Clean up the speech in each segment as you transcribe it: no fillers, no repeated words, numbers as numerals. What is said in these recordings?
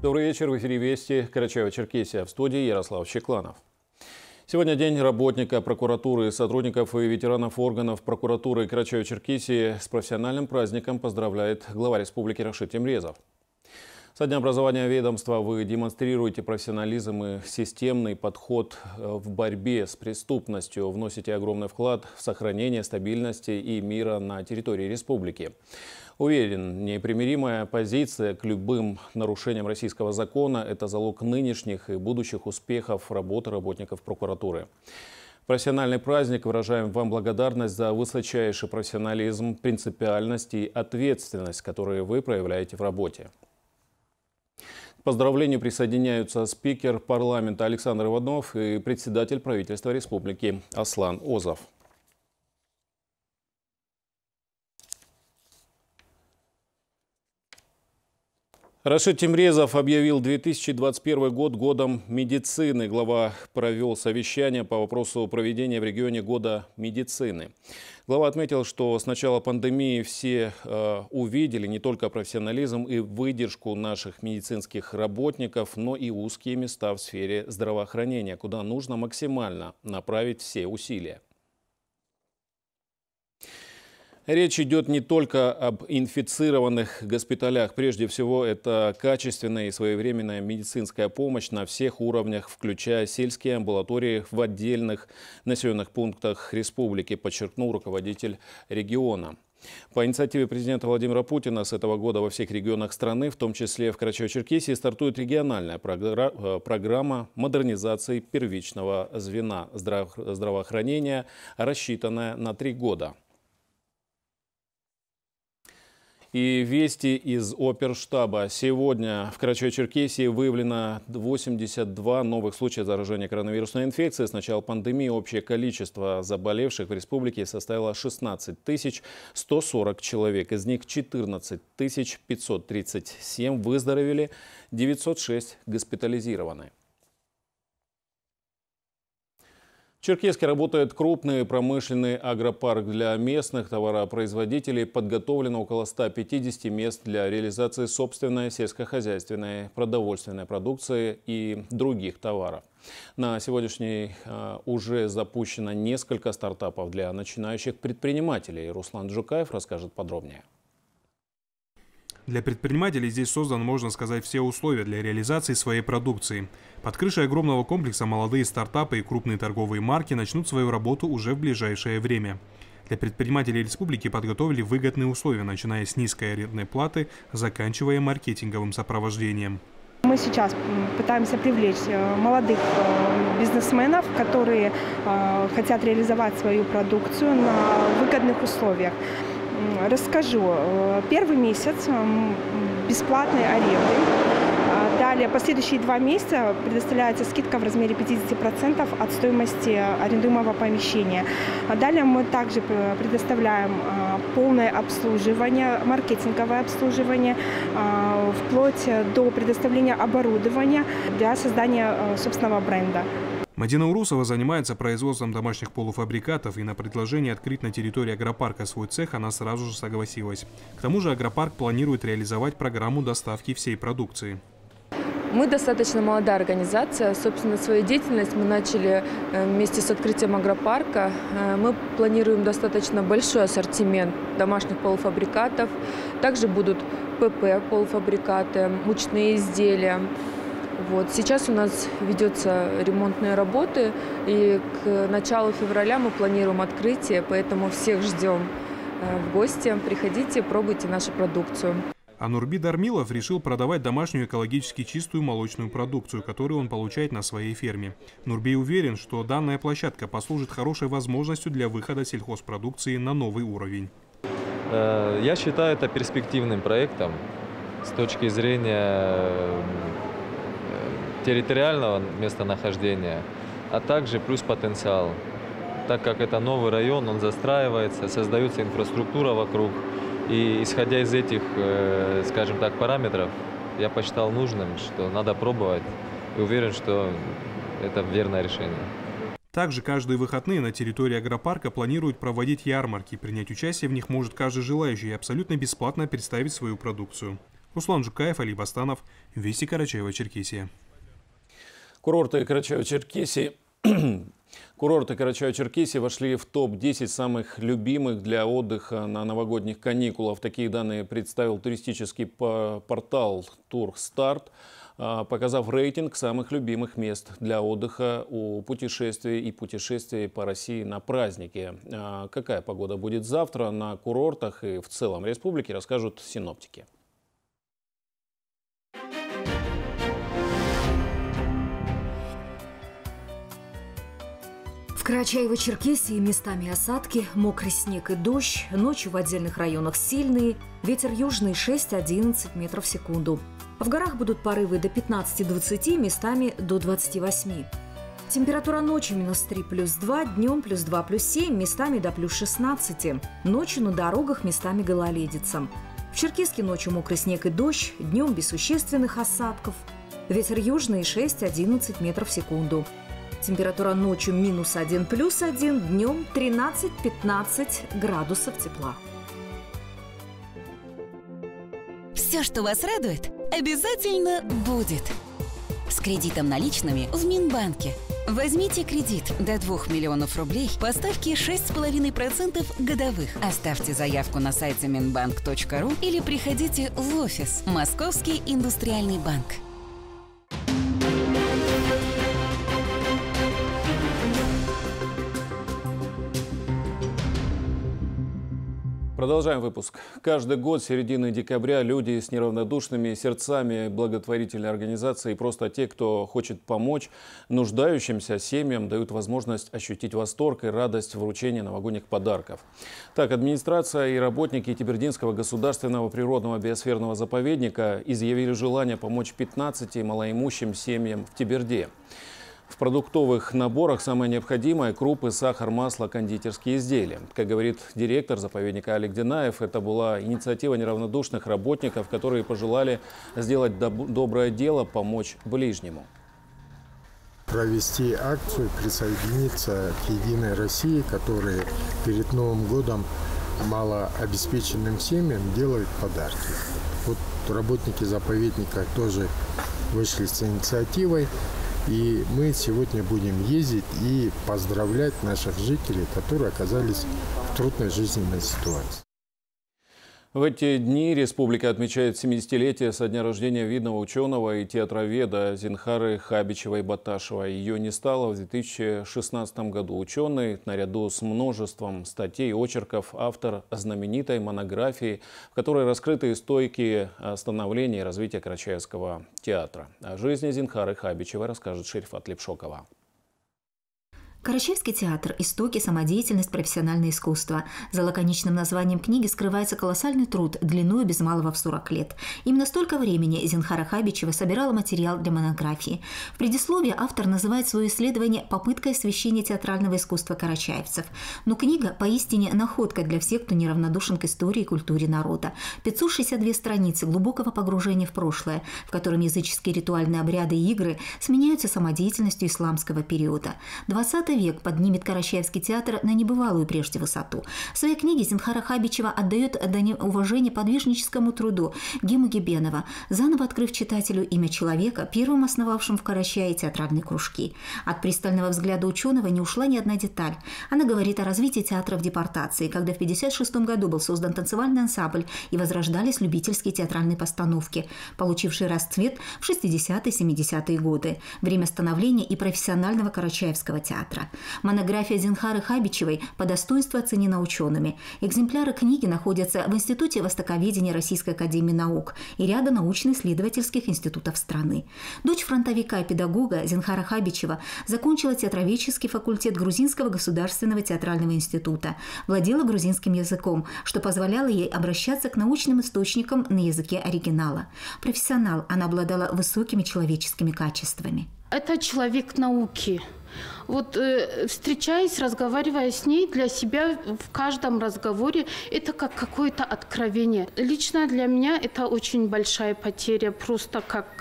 Добрый вечер, в эфире «Вести», Карачаево-Черкесия, в студии Ярослав Щекланов. Сегодня день работника прокуратуры, сотрудников и ветеранов органов прокуратуры Карачаево-Черкесии с профессиональным праздником поздравляет глава республики Рашид Темрезов. Со дня образования ведомства вы демонстрируете профессионализм и системный подход в борьбе с преступностью, вносите огромный вклад в сохранение стабильности и мира на территории республики. Уверен, непримиримая позиция к любым нарушениям российского закона – это залог нынешних и будущих успехов работы работников прокуратуры. Профессиональный праздник. Выражаем вам благодарность за высочайший профессионализм, принципиальность и ответственность, которые вы проявляете в работе. К поздравлению присоединяются спикер парламента Александр Иванов и председатель правительства республики Аслан Озов. Рашид Темрезов объявил 2021 год годом медицины. Глава провел совещание по вопросу проведения в регионе года медицины. Глава отметил, что с начала пандемии все увидели не только профессионализм и выдержку наших медицинских работников, но и узкие места в сфере здравоохранения, куда нужно максимально направить все усилия. Речь идет не только об инфицированных госпиталях. Прежде всего, это качественная и своевременная медицинская помощь на всех уровнях, включая сельские амбулатории в отдельных населенных пунктах республики, подчеркнул руководитель региона. По инициативе президента Владимира Путина с этого года во всех регионах страны, в том числе в Карачаево-Черкесии, стартует региональная программа модернизации первичного звена здравоохранения, рассчитанная на 3 года. И вести из оперштаба. Сегодня в Карачаево-Черкесии выявлено 82 новых случая заражения коронавирусной инфекцией. С начала пандемии общее количество заболевших в республике составило 16 140 человек. Из них 14 537 выздоровели, 906 госпитализированы. В Черкесске работает крупный промышленный агропарк. Для местных товаропроизводителей подготовлено около 150 мест для реализации собственной сельскохозяйственной продовольственной продукции и других товаров. На сегодняшний уже запущено несколько стартапов для начинающих предпринимателей. Руслан Джукаев расскажет подробнее. Для предпринимателей здесь созданы, можно сказать, все условия для реализации своей продукции. Под крышей огромного комплекса молодые стартапы и крупные торговые марки начнут свою работу уже в ближайшее время. Для предпринимателей республики подготовили выгодные условия, начиная с низкой арендной платы, заканчивая маркетинговым сопровождением. Мы сейчас пытаемся привлечь молодых бизнесменов, которые хотят реализовать свою продукцию на выгодных условиях. Расскажу. Первый месяц бесплатной аренды. Далее, последующие 2 месяца предоставляется скидка в размере 50% от стоимости арендуемого помещения. Далее мы также предоставляем полное обслуживание, маркетинговое обслуживание, вплоть до предоставления оборудования для создания собственного бренда. Мадина Урусова занимается производством домашних полуфабрикатов, и на предложение открыть на территории агропарка свой цех она сразу же согласилась. К тому же агропарк планирует реализовать программу доставки всей продукции. Мы достаточно молодая организация. Собственно, свою деятельность мы начали вместе с открытием агропарка. Мы планируем достаточно большой ассортимент домашних полуфабрикатов. Также будут ПП полуфабрикаты, мучные изделия. Сейчас у нас ведутся ремонтные работы, и к началу февраля мы планируем открытие, поэтому всех ждем в гости. Приходите, пробуйте нашу продукцию. А Нурби Дармилов решил продавать домашнюю экологически чистую молочную продукцию, которую он получает на своей ферме. Нурби уверен, что данная площадка послужит хорошей возможностью для выхода сельхозпродукции на новый уровень. Я считаю это перспективным проектом с точки зрения территориального местонахождения, а также плюс потенциал. Так как это новый район, он застраивается, создается инфраструктура вокруг. И исходя из этих, скажем так, параметров, я посчитал нужным, что надо пробовать, и уверен, что это верное решение. Также каждые выходные на территории агропарка планируют проводить ярмарки. Принять участие в них может каждый желающий и абсолютно бесплатно представить свою продукцию. Руслан Жукаев, Али Бастанов, Вести, Карачаево-Черкесия. Курорты Карачаево-Черкесии вошли в топ-10 самых любимых для отдыха на новогодних каникулах. Такие данные представил туристический портал Турстарт, показав рейтинг самых любимых мест для отдыха у путешествий по России на праздники. Какая погода будет завтра на курортах и в целом республике, расскажут синоптики. В Карачаево-Черкесии местами осадки, мокрый снег и дождь, ночью в отдельных районах сильные, ветер южный 6-11 метров в секунду. В горах будут порывы до 15-20, местами до 28. Температура ночью -3 + 2, днем +2 + 7, местами до +16. Ночью на дорогах местами гололедица. В Черкесске ночью мокрый снег и дождь, днем без существенных осадков. Ветер южный 6-11 метров в секунду. Температура ночью -1 + 1, днем 13-15 градусов тепла. Все, что вас радует, обязательно будет. С кредитом наличными в Минбанке. Возьмите кредит до 2 миллионов рублей по ставке 6,5% годовых. Оставьте заявку на сайте minbank.ru или приходите в офис Московский индустриальный банк. Продолжаем выпуск. Каждый год с середины декабря люди с неравнодушными сердцами, благотворительные организации и просто те, кто хочет помочь нуждающимся семьям, дают возможность ощутить восторг и радость вручения новогодних подарков. Так, администрация и работники Тебердинского государственного природного биосферного заповедника изъявили желание помочь 15 малоимущим семьям в Теберде. В продуктовых наборах самое необходимое – крупы, сахар, масло, кондитерские изделия. Как говорит директор заповедника Олег Динаев, это была инициатива неравнодушных работников, которые пожелали сделать доброе дело, помочь ближнему. Провести акцию, присоединиться к «Единой России», которые перед Новым годом малообеспеченным семьям делают подарки. Вот работники заповедника тоже вышли с инициативой. И мы сегодня будем ездить и поздравлять наших жителей, которые оказались в трудной жизненной ситуации. В эти дни республика отмечает 70-летие со дня рождения видного ученого и театроведа Зинхары Хабичевой-Баташевой. Ее не стало в 2016 году. Ученый, наряду с множеством статей и очерков, автор знаменитой монографии, в которой раскрыты истоки становления и развития Карачаевского театра. О жизни Зинхары Хабичевой расскажет Шерифат Лепшокова. Карачаевский театр – истоки, самодеятельность, профессиональное искусство. За лаконичным названием книги скрывается колоссальный труд, длиною без малого в 40 лет. Именно столько времени Зинхара Хабичева собирала материал для монографии. В предисловии автор называет свое исследование попыткой освещения театрального искусства карачаевцев. Но книга поистине находка для всех, кто неравнодушен к истории и культуре народа. 562 страницы глубокого погружения в прошлое, в котором языческие ритуальные обряды и игры сменяются самодеятельностью исламского периода. 20 век поднимет Карачаевский театр на небывалую прежде высоту. В своей книге Зинхара Хабичева отдает дань уважения подвижническому труду Гиму Гебенова, заново открыв читателю имя человека, первым основавшим в Карачае театральные кружки. От пристального взгляда ученого не ушла ни одна деталь. Она говорит о развитии театра в депортации, когда в 1956 году был создан танцевальный ансамбль и возрождались любительские театральные постановки, получившие расцвет в 60-70-е годы, время становления и профессионального карачаевского театра. Монография Зинхары Хабичевой по достоинству оценена учеными. Экземпляры книги находятся в Институте востоковедения Российской академии наук и ряда научно-исследовательских институтов страны. Дочь фронтовика и педагога Зинхара Хабичева закончила театроведческий факультет Грузинского государственного театрального института, владела грузинским языком, что позволяло ей обращаться к научным источникам на языке оригинала. Профессионал, она обладала высокими человеческими качествами. Это человек науки. Вот встречаясь, разговаривая с ней, для себя в каждом разговоре это как какое-то откровение. Лично для меня это очень большая потеря, просто как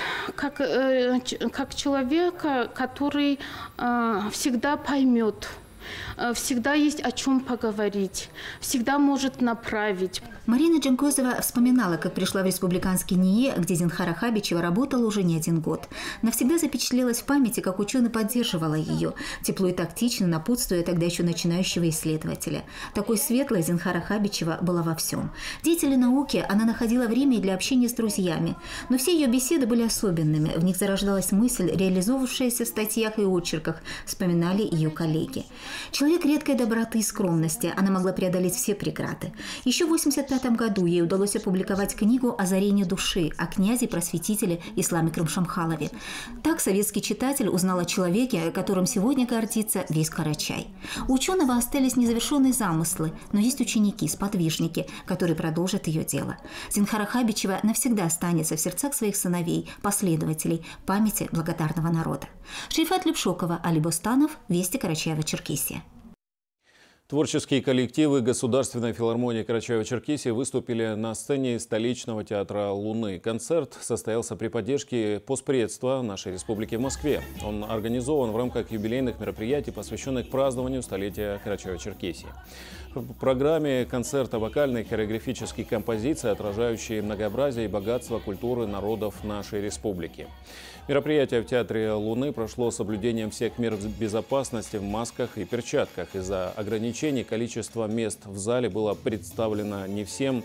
человека, который всегда поймет всегда есть о чем поговорить, всегда может направить. Марина Джанкозова вспоминала, как пришла в республиканский НИИ, где Зинхара Хабичева работала уже не один год. Навсегда запечатлелась в памяти, как ученый поддерживала ее, тепло и тактично напутствуя тогда еще начинающего исследователя. Такой светлой Зинхара Хабичева была во всем. Деятели науки, она находила время и для общения с друзьями. Но все ее беседы были особенными. В них зарождалась мысль, реализовавшаяся в статьях и очерках, вспоминали ее коллеги. Человек редкой доброты и скромности, она могла преодолеть все преграды. Еще в 1985 году ей удалось опубликовать книгу «Озарение души» о князе-просветителе Исламе Крымшамхалове. Так советский читатель узнал о человеке, которым сегодня гордится весь Карачай. У ученого остались незавершенные замыслы, но есть ученики, сподвижники, которые продолжат ее дело. Зинхара Хабичева навсегда останется в сердцах своих сыновей, последователей, памяти благодарного народа. Шейфат Лепшокова, Али Бостанов, Вести, Карачаево-Черкесия. Творческие коллективы Государственной филармонии Карачаево-Черкесии выступили на сцене столичного театра «Луны». Концерт состоялся при поддержке Постпредства нашей республики в Москве. Он организован в рамках юбилейных мероприятий, посвященных празднованию столетия Карачаево-Черкесии. В программе концерта вокальные и хореографические композиции, отражающие многообразие и богатство культуры народов нашей республики. Мероприятие в Театре «Луны» прошло с соблюдением всех мер безопасности в масках и перчатках. Из-за ограничений количество мест в зале было предоставлено не всем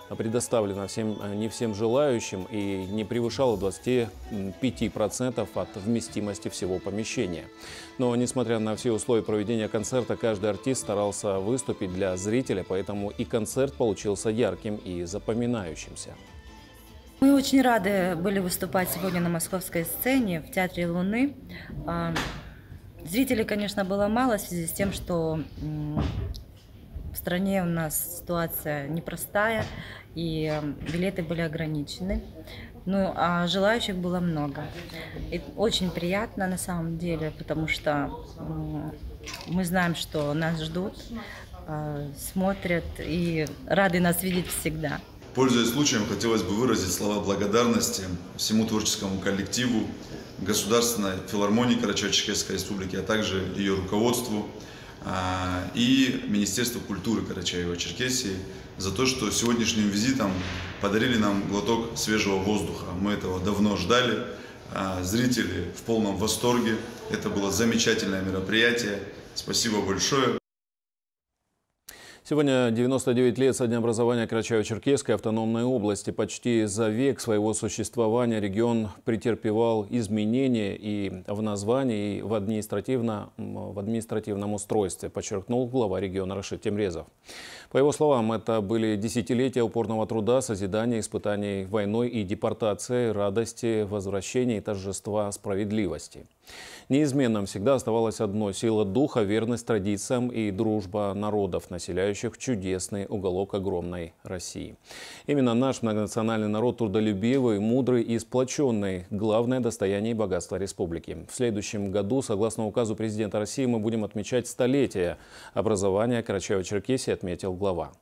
желающим и не превышало 25% от вместимости всего помещения. Но, несмотря на все условия проведения концерта, каждый артист старался выступить для зрителя, поэтому и концерт получился ярким и запоминающимся. Мы очень рады были выступать сегодня на московской сцене в Театре «Луны». Зрителей, конечно, было мало в связи с тем, что в стране у нас ситуация непростая, и билеты были ограничены. Ну, а желающих было много. И очень приятно на самом деле, потому что мы знаем, что нас ждут, смотрят и рады нас видеть всегда. Пользуясь случаем, хотелось бы выразить слова благодарности всему творческому коллективу Государственной филармонии Карачаево-Черкесской республики, а также ее руководству и Министерству культуры Карачаево-Черкесии за то, что сегодняшним визитом подарили нам глоток свежего воздуха. Мы этого давно ждали, зрители в полном восторге. Это было замечательное мероприятие. Спасибо большое. Сегодня 99 лет со дня образования Карачаево-Черкесской автономной области. Почти за век своего существования регион претерпевал изменения и в названии, и в административном устройстве, подчеркнул глава региона Рашид Темрезов. По его словам, это были десятилетия упорного труда, созидания, испытаний войной и депортации, радости, возвращения и торжества справедливости. Неизменным всегда оставалось одно – сила духа, верность традициям и дружба народов, населяющих чудесный уголок огромной России. Именно наш многонациональный народ трудолюбивый, мудрый и сплоченный – главное достояние и богатство республики. В следующем году, согласно указу президента России, мы будем отмечать столетие образования Карачаево-Черкесии, отметил глава.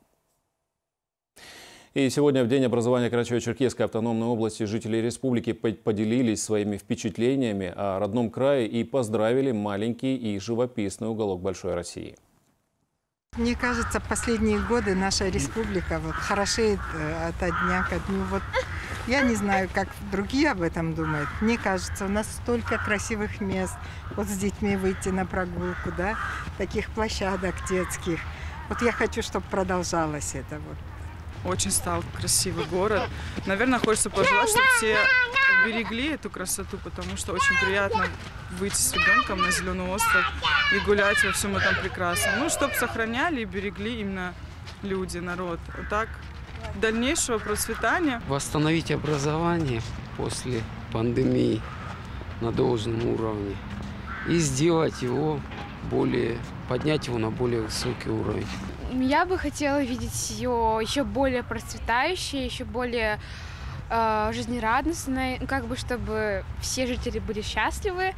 И сегодня, в день образования Карачаево-Черкесской автономной области, жители республики поделились своими впечатлениями о родном крае и поздравили маленький и живописный уголок большой России. Мне кажется, в последние годы наша республика хорошеет ото дня ко дню. Я не знаю, как другие об этом думают. Мне кажется, у нас столько красивых мест. С детьми выйти на прогулку, да, таких площадок детских. Я хочу, чтобы продолжалось это. Очень стал красивый город. Наверное, хочется пожелать, чтобы все берегли эту красоту, потому что очень приятно выйти с ребенком на Зеленый остров и гулять во всем этом прекрасном. Чтобы сохраняли и берегли именно люди, народ. Так, дальнейшего процветания. Восстановить образование после пандемии на должном уровне и сделать его поднять его на более высокий уровень. Я бы хотела видеть ее еще более процветающей, еще более жизнерадостной, чтобы все жители были счастливы,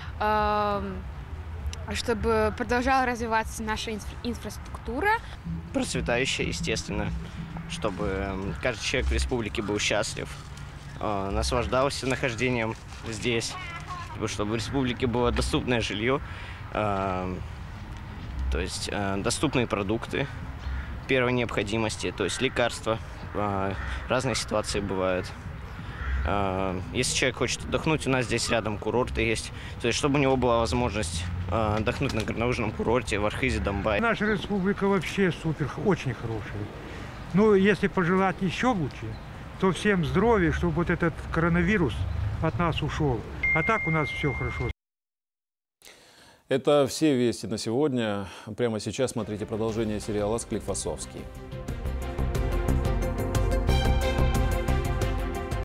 чтобы продолжала развиваться наша инфраструктура. Процветающая, естественно, чтобы каждый человек в республике был счастлив, наслаждался нахождением здесь, чтобы в республике было доступное жилье, То есть доступные продукты первой необходимости, то есть лекарства. Разные ситуации бывают. Если человек хочет отдохнуть, у нас здесь рядом курорты есть. То есть, чтобы у него была возможность отдохнуть на горнолыжном курорте в Архизе, Домбай. Наша республика вообще супер, очень хорошая. Ну, если пожелать еще лучше, то всем здоровья, чтобы вот этот коронавирус от нас ушел. А так у нас все хорошо. Это все вести на сегодня. Прямо сейчас смотрите продолжение сериала «Склифосовский».